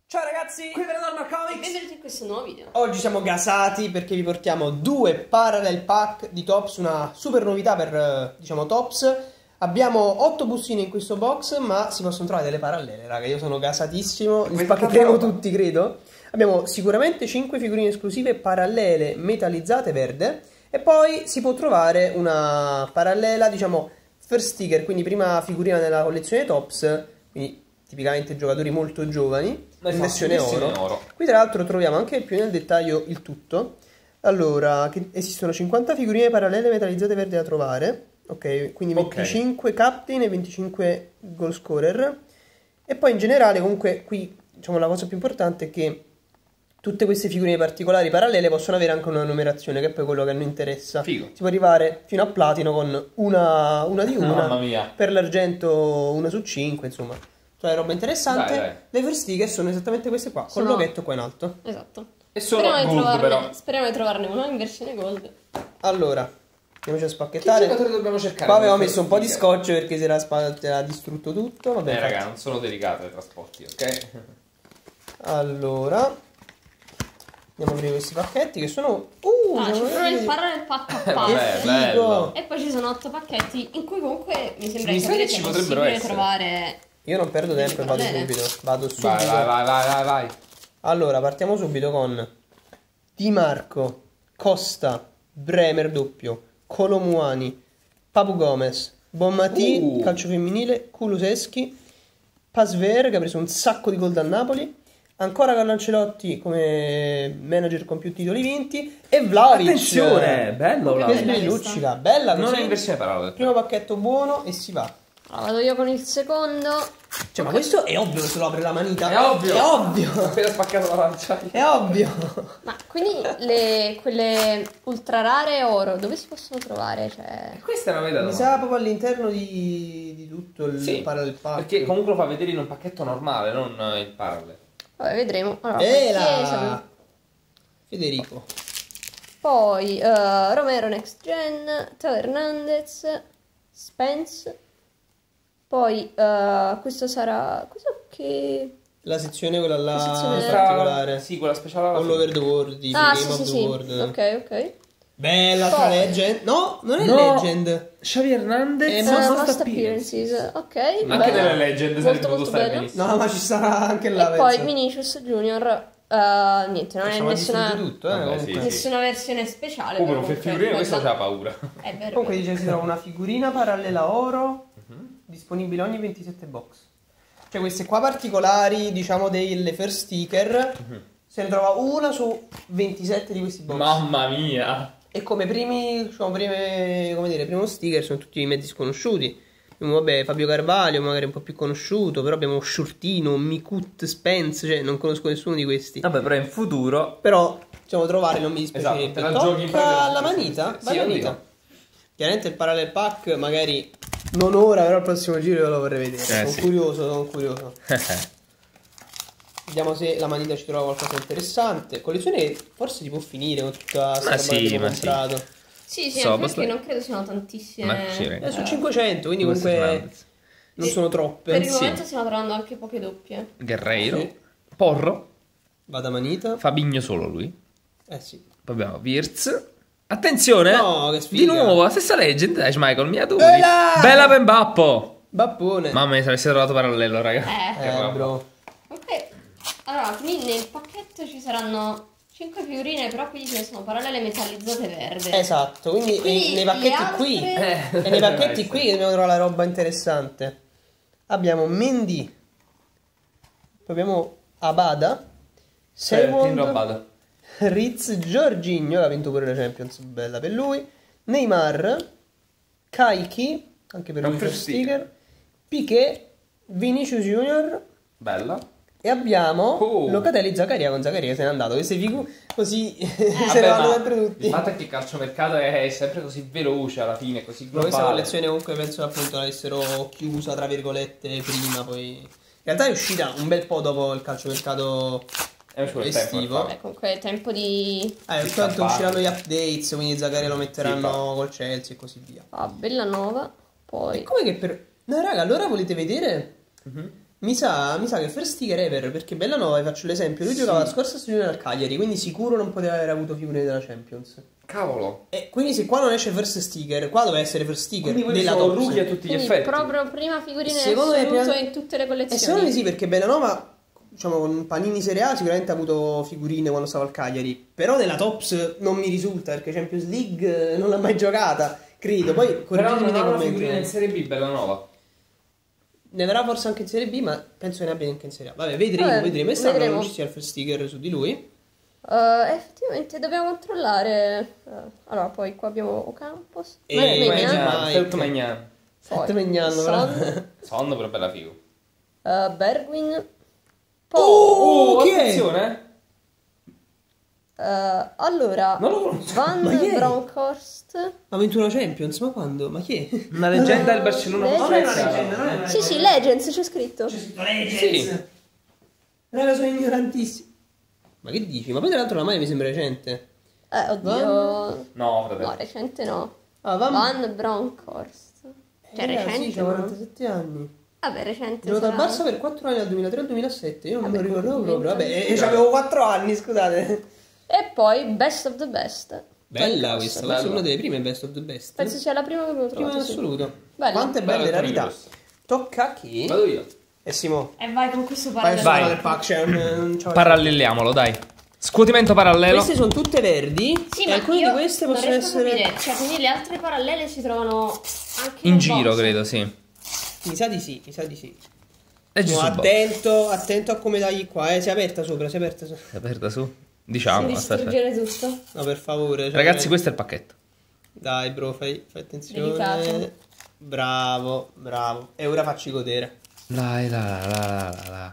Ciao ragazzi, qui Venetorno Comics. Benvenuti in questo nuovo video. Oggi siamo gasati perché vi portiamo due parallel pack di Topps, una super novità per, diciamo, Topps. Abbiamo 8 bustine in questo box, ma si possono trovare delle parallele, raga. Io sono gasatissimo, li spacchetteremo tutti, credo. Abbiamo sicuramente 5 figurine esclusive parallele metallizzate verde. E poi si può trovare una parallela, diciamo, first sticker, quindi prima figurina nella collezione Topps, quindi tipicamente giocatori molto giovani, in versione oro. Qui tra l'altro troviamo anche più nel dettaglio il tutto. Allora, esistono 50 figurine parallele metallizzate verdi da trovare, ok, quindi 25 captain e 25 goal scorer. E poi in generale comunque qui, diciamo, la cosa più importante è che tutte queste figurine particolari parallele possono avere anche una numerazione, che è poi quello che a noi interessa. Figo. Si può arrivare fino a platino con una di una. Mamma mia. Per l'argento 1 su 5, insomma. Cioè roba interessante. Dai. Le first sticker sono esattamente queste qua, con il loghetto qua in alto. Esatto. E solo gold però. Speriamo di trovarne una in versione gold. Allora, andiamoci a Che spacchettare. giocatore dobbiamo cercare? Qua avevamo messo un po' di scotch perché si era distrutto tutto. Vabbè, raga, non sono delicate i trasporti, ok? Allora, andiamo a aprire questi pacchetti che sono... c'è proprio il parallel pack a Vabbè, parte. bello. E poi ci sono 8 pacchetti in cui comunque mi sembra Mi di sa capire che ci che è potrebbero possibile essere. trovare. Io non perdo tempo e vado parallele. subito. Vado subito. Vai. Allora, partiamo subito con Di Marco, Costa, Bremer doppio, Colomuani, Papu Gomez, Bonmatì, calcio femminile, Kuluseschi, Pasver che ha preso un sacco di gol dal Napoli, ancora Carlo Ancelotti come manager con più titoli vinti e Vlahovic. Attenzione, bello Che Vlahovic. sbrilluccica, bella così. Non è in versione parallele. Primo pacchetto buono e si va. Allora, vado io con il secondo. Cioè, ma questo è ovvio che se lo apre la manita. È ovvio. È ovvio. Ho appena spaccato la lancia. È ovvio. Ma quindi quelle ultra rare oro, dove si possono trovare? Cioè... Questa è una bella Mi domanda. sa proprio all'interno di tutto il parallel pack. Perché comunque lo fa vedere in un pacchetto normale, non il parallel. Vabbè, vedremo. Allora, Chiesa. Federico. Poi Romero Next Gen, Teo Hernandez, Spence. Poi questo sarà... Questo che... La sezione quella là La sezione- particolare. Sì, quella speciale alla All fine. over the world, di Ah, Game sì, of sì, the sì. World. Ok. Bella, tra Poi- Legend. No, non è No. Legend. Xavi Hernandez. Most appearances. Ok, Anche bello. nelle legend sarebbe Molto, potuto molto stare bello. benissimo. No, ma ci sarà anche là. E poi penso. Vinicius Junior. Niente, non è Facciamo nessuna, distrutto tutto, Vabbè, comunque. sì. nessuna versione speciale. Come però non fai comunque figurine, bella. questo c'ha paura. È vero. Comunque dice si trova una figurina parallela oro disponibile ogni 27 box. Cioè queste qua particolari, diciamo delle first sticker, se ne trova una su 27 di questi box. Mamma mia. E come primo sticker sono tutti mezzi sconosciuti. Abbiamo, vabbè, Fabio Carvalho, magari un po' più conosciuto, però abbiamo Sciurtino, Mikut, Spence, cioè non conosco nessuno di questi. Vabbè, però in futuro. Però, diciamo, trovare non mi dispiacerebbe. Esatto, te la giochi in Tocca pratica. alla manita, Sì, vai oddio. manita. Chiaramente il parallel pack magari non ora, però il prossimo giro io lo vorrei vedere. Sono sì. curioso. Vediamo se la manita ci trova qualcosa di interessante. Collezione forse si può finire con tutta questa roba che abbiamo comprato. Sì, So, anche basta- perché non credo siano tantissime. Ma sì, raga. Su 500, quindi Queste comunque sono- non sono troppe. Per il Sì. momento stiamo trovando anche poche doppie. Guerreiro. Sì. Porro. Vada manita. Fabigno solo lui. Eh sì. Poi abbiamo Wirtz. Attenzione! No, che sfiga. Di nuovo, la stessa legend. Dai, Michael, mi adori. Bella! Bella per Bappo. Bappone. Mamma mia, se avessi trovato parallelo, raga. Che roba. Bro. Ok. Allora, quindi nel pacchetto ci saranno 5 figurine, però quindi ce ne sono parallele metallizzate verde. Esatto, quindi Quindi nei pacchetti le altre- qui e nei pacchetti qui dobbiamo trovare la roba interessante. Abbiamo Mendy, poi abbiamo Abada, Tino Sewond, Abada. Riz, Jorginho, che ha vinto pure la Champions, bella per lui, Neymar, Kaiki, anche per lui Un per first sticker, Piqué, Vinicius Junior Bella. e abbiamo Oh. Locatelli Zaccaria con Zaccaria se n'è andato. Queste così se ne Vabbè, vanno ma sempre tutti. il fatto è che il calciomercato è sempre così veloce alla fine, così Ma globale. questa collezione comunque penso appunto l'avessero chiusa tra virgolette prima, poi in realtà è uscita un bel po' dopo il calciomercato ci vuole tempo per estivo. farlo. Comunque è tempo di... Tanto stampare. usciranno gli updates, quindi Zaccaria lo metteranno Sì, col Chelsea e così via. Bellanova. Poi... E come che per... No raga, allora volete vedere? Mi sa che first sticker ever, perché Bellanova, vi faccio l'esempio, lui giocava la scorsa stagione al Cagliari, quindi sicuro non poteva aver avuto figure della Champions. Cavolo. E quindi se qua non esce first sticker, qua doveva essere first sticker Quindi quelli della sono Tops. rookie a tutti gli Quindi effetti. proprio prima figurine in Secondo me assoluto prima- in tutte le collezioni. E secondo me sì, perché Bellanova, diciamo, con Panini Serie A sicuramente ha avuto figurine quando stava al Cagliari, però nella Tops non mi risulta, perché Champions League non l'ha mai giocata, credo. Poi Però correggetemi non nei ha una commenti. figurina in Serie B bella nuova. Ne avrà forse anche in Serie B, ma penso che ne abbia anche in Serie A. Vabbè, vedremo. E strano che vedremo. non ci sia il first sticker su di lui. Effettivamente dobbiamo controllare. Allora, poi qua abbiamo Ocampos. E Magnan, Mike. Magnan. poi Sette Magnano, Son, Sonno però bella figo. Bergwin. Poi, Oh, chi è? attenzione. allora, Non lo conosco. Van Ma chi è? Bronckhorst. Ha vinto una Champions, ma quando? Ma chi è? Una leggenda del Barcellona. Non è una leggenda, non è una Sì, sì, Legends c'è scritto. Sì. Raga, sono ignorantissimo. Ma che dici? Ma poi tra l'altro la maglia mi sembra recente. Oddio. No, fratello. No, recente no. Ah, Van Bronckhorst. Cioè, Sì, recente. c'ha no? 47 anni. Vabbè, recente. Ha giocato al sarà. Barça per 4 anni, dal 2003 al 2007. Io non me lo Vabbè, ricordavo proprio. complimenti. Vabbè, avevo 4 anni, scusate. E poi Best of the Best. Bella Van questa, Bronckhorst. questa è una delle prime best of the best. Penso sia la prima che abbiamo Prima in trovato. sì. assoluto. Bella. Quante Bella belle Tony rarità. Grosso. Tocca a chi? Vado io. E Simo. E vai con questo Vai parallelo. Vai. del pack, cioè non c'ho- Paralleliamolo, dai. Scuotimento parallelo. Queste sono tutte verdi. Sì, e ma alcune io di queste non possono riesco a essere. capire. Cioè, quindi le altre parallele si trovano anche In nel giro, box. credo, sì. Mi sa di sì, mi sa di sì. Leggi No, sul box. attento a come dagli qua, si è aperta sopra, si è aperta sopra. È aperta su? Si Diciamo, aspetta. distruggere tutto. No, per favore. cioè, Ragazzi, questo è il pacchetto. Dai, bro, fai attenzione. Delicato. Bravo. E ora facci godere. La.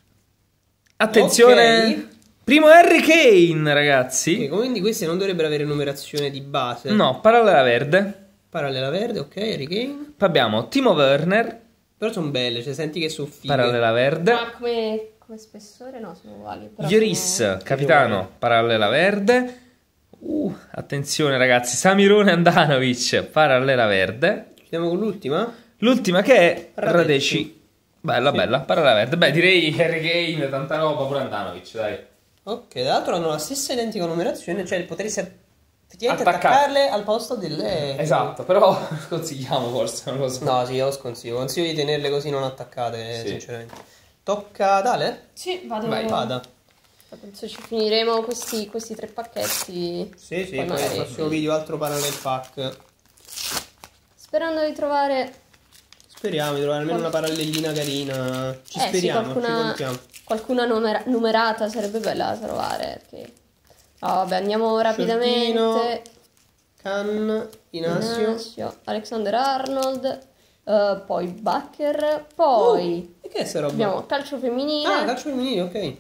Attenzione. Ok. Primo Harry Kane, ragazzi. Ok, quindi queste non dovrebbero avere numerazione di base. No, parallela verde. Parallela verde, ok, Harry Kane. Poi abbiamo Timo Werner, Però sono belle, cioè senti che sono fighe. parallela verde. Ma come spessore no, sono uguali. Però Lloris, sono- capitano, parallela verde. Attenzione ragazzi, Samirone Andanovic, parallela verde. Ci siamo con l'ultima? L'ultima che è Radecki. Radecki. Bella, parallela verde. Beh, direi Harry Kane, tanta roba, pure Andanovic, dai. Ok, tra l'altro hanno la stessa identica numerazione, cioè potresti effettivamente Attaccare. attaccarle al posto delle... Esatto, però sconsigliamo forse, non lo so. No, sì, io lo sconsiglio. Consiglio di tenerle così non attaccate, Sì. sinceramente. Tocca ad Ale? Sì, vado. Vai, Vada. Penso ci finiremo questi 3 pacchetti. Sì, Poi poi magari- nel prossimo video altro parallel pack. Sperando di trovare Speriamo di trovare almeno una parallelina carina. Ci sì, speriamo, ci contiamo. qualcuna numerata sarebbe bella da trovare. Perché... vabbè, andiamo rapidamente. Can, Inasio. Alexander Arnold, poi Bakker, poi E che è sta roba? abbiamo calcio femminile Ah, calcio femminile, ok.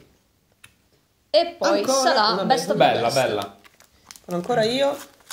e poi ancora sarà una Best of the Bella, Best. bella. Sono ancora io.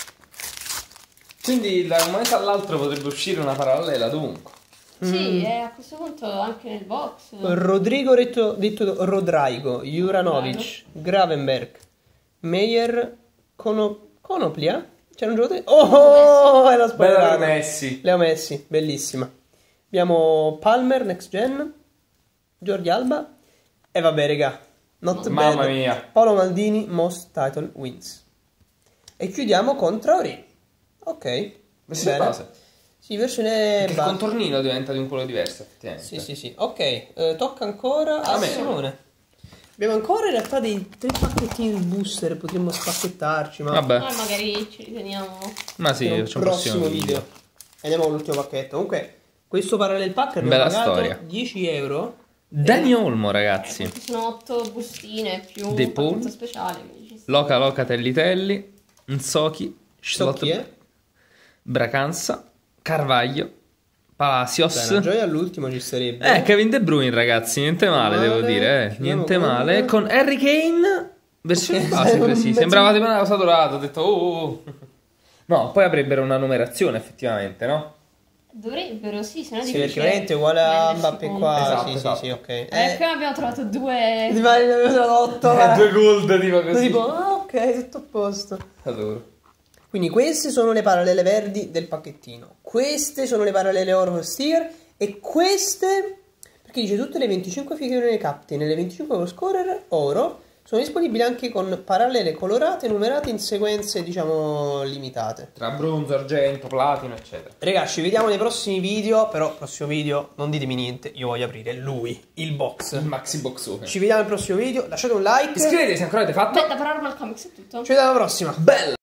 Quindi da un momento all'altro potrebbe uscire una parallela dovunque. Sì, e a questo punto anche nel box. Rodrigo detto Rodrigo, Juranovic, Gravenberg, Meyer, Konoplia. C'era un giocatore. Oh, è la Bella spoilerata. per Messi. Leo Messi, bellissima. Abbiamo Palmer, Next Gen, Jordi Alba. E vabbè, raga, not Mamma bad. mia. Paolo Maldini, Most Title Wins. E chiudiamo con Traoré. Ok. Queste bene. cose. Sì, versione Il contornino diventa di un colore diverso, effettivamente. sì. Ok, tocca ancora a me. Simone. Abbiamo ancora in realtà dei 3 pacchettini di booster, potremmo spacchettarci, ma Vabbè, Magari ci riteniamo. ma sì, per un c'è un prossimo video. E andiamo con l'ultimo pacchetto. Comunque, questo parallel pack abbiamo Bella pagato storia. 10 euro. Dani Olmo, ragazzi. Queste sono 8 bustine più De un pacchetto Paul. speciale. Quindi ci sta. Loca Tellitelli, Nsoki, So chi è? Bracanza, Carvaglio, Beh, Palacios. una gioia all'ultimo ci sarebbe. Kevin De Bruyne, ragazzi, niente male, Male, devo dire, chiudiamo niente con- mare. Con Harry Kane, versione base, così. Sembrava tipo una cosa dorata, ho detto, oh. No, poi avrebbero una numerazione, effettivamente, no? Dovrebbero, sì, se no è Sì, difficile. perché veramente è uguale a rendersi Mbappé conto. qua. Esatto, sì, esatto. sì, ok. Qui abbiamo trovato 2. Ti pare che ne avevo tradotto, Due gold, tipo così. tipo, ah, ok, tutto a posto. Adoro. Quindi queste sono le parallele verdi del pacchettino. Queste sono le parallele oro sticker. E queste... Perché che dice tutte le 25 figurine capte nelle 25 Euro Scorer oro sono disponibili anche con parallele colorate numerate in sequenze, diciamo, limitate. Tra bronzo, argento, platino, eccetera. Ragazzi, ci vediamo nei prossimi video. Però, prossimo video, non ditemi niente. Io voglio aprire lui, il box. Il maxi boxone. Ci vediamo al prossimo video. Lasciate un like. Iscrivetevi se ancora avete fatto. Beh, da Paranormal Comics è tutto. Ci vediamo alla prossima. Bella!